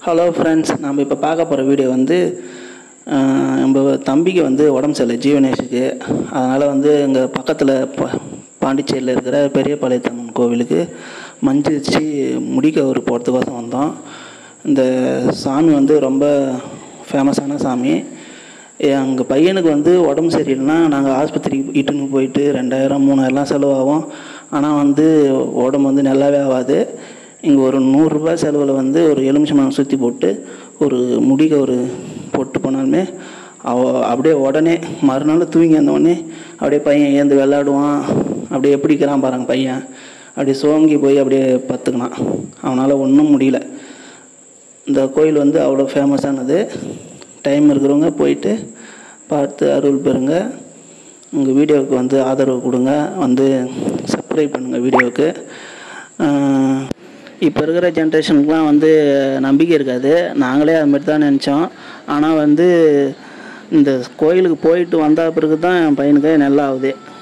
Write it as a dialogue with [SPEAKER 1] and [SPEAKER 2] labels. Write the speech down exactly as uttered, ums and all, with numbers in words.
[SPEAKER 1] Hello friends, நம்ம இப்போ பார்க்க போகிற வீடியோ வந்து நம்ம தம்பிக்கு வந்து உடம்பு சரியில்லை, ஜீவனேஷுக்கு. அதனால் வந்து எங்கள் பக்கத்தில் ப பாண்டிச்சேரியில் இருக்கிற பெரியபாளையத்தம்மன் கோவிலுக்கு மஞ்சள் வச்சு முடிக்கவர் போகிறதுக்கோசம் வந்தோம். இந்த சாமி வந்து ரொம்ப ஃபேமஸான சாமி. எங்கள் பையனுக்கு வந்து உடம்பு சரியில்லைன்னா நாங்கள் ஆஸ்பத்திரிக்கு இட்டுன்னு போயிட்டு ரெண்டாயிரம் மூணாயிரம்லாம் செலவாகும். ஆனால் வந்து உடம்பு வந்து நல்லாவே ஆகாது. இங்கே ஒரு நூறுரூபா செலவில் வந்து ஒரு எலுமிச்சம்பழம் சுற்றி போட்டு ஒரு முடிக்க ஒரு போட்டு போனாலுமே அவ அப்படியே உடனே மறுநாள் தூங்கி வந்தோடனே அப்படியே பையன் ஏந்து விளாடுவான். அப்படியே எப்படி இருக்கிறான் பாருங்க பையன், அப்படியே சோங்கி போய் அப்படியே பத்துக்கினான். அவனால் ஒன்றும் முடியல. இந்த கோயில் வந்து அவ்வளோ ஃபேமஸானது. டைம் இருக்கிறவங்க போயிட்டு பார்த்து அருள் பெறுங்க. உங்கள் வீடியோவுக்கு வந்து ஆதரவு கொடுங்க, வந்து சப்ஸ்கிரைப் பண்ணுங்கள் வீடியோவுக்கு. இப்போ இருக்கிற ஜென்ரேஷனுக்குலாம் வந்து நம்பிக்கை இருக்காது. நாங்களே அதுமாதிரி தான் நினச்சோம். ஆனால் வந்து இந்த கோயிலுக்கு போயிட்டு வந்த பிறகு தான் என் பையனுக்கு நல்லா ஆகுது.